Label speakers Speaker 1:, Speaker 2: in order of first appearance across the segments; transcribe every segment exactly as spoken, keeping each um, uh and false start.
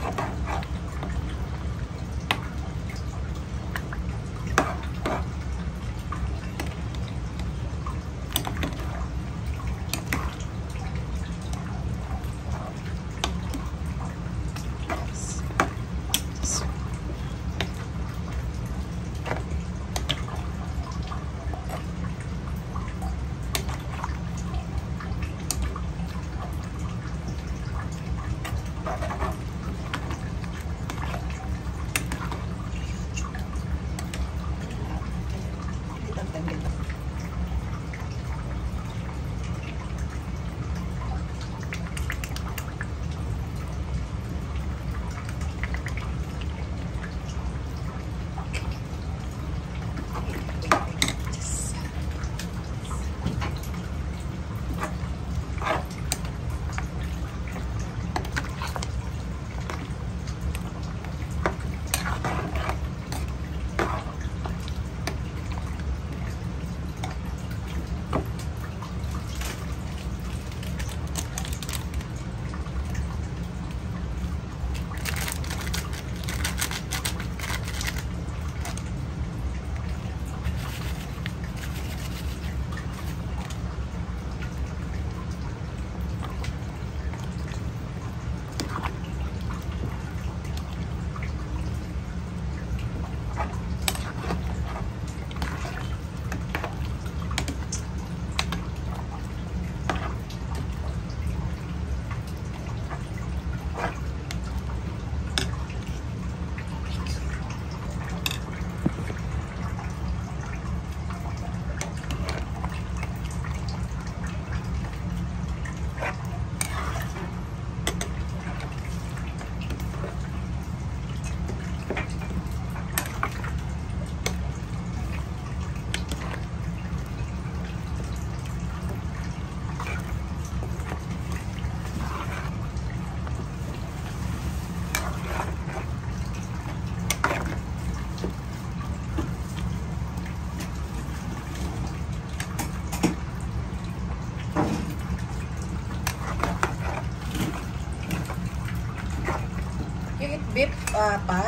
Speaker 1: Beef uh, pat.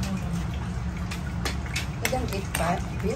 Speaker 1: Ilang beef pat? Beef.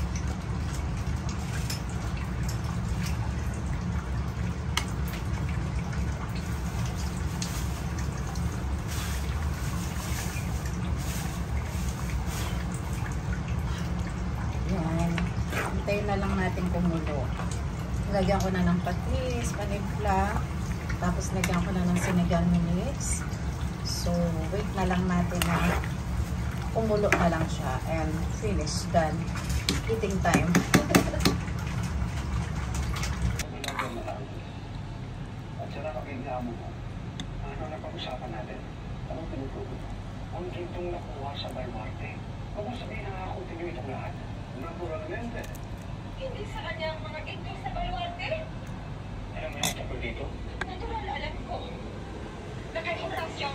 Speaker 1: Yan. Hintayin na lang natin kumulo. Lagyan ko na ng patis, panimpla. Tapos lagyan ko na ng sinigang mix. So, wait na lang natin na kumulo na lang siya and finish, done. Eating time.
Speaker 2: At sa nakakigla mo, ano na pag-usapan natin? Anong tinutugo? Ang gintong nakuha sa Baywarte. Huwag mo sabihin na ako tinyo itong lahat. Naturalmente.
Speaker 3: Hindi sa kanyang mga ginto sa Baywarte?
Speaker 2: Alam mo yung tungkol dito?
Speaker 3: Natural, alam ko. Nakahintang siya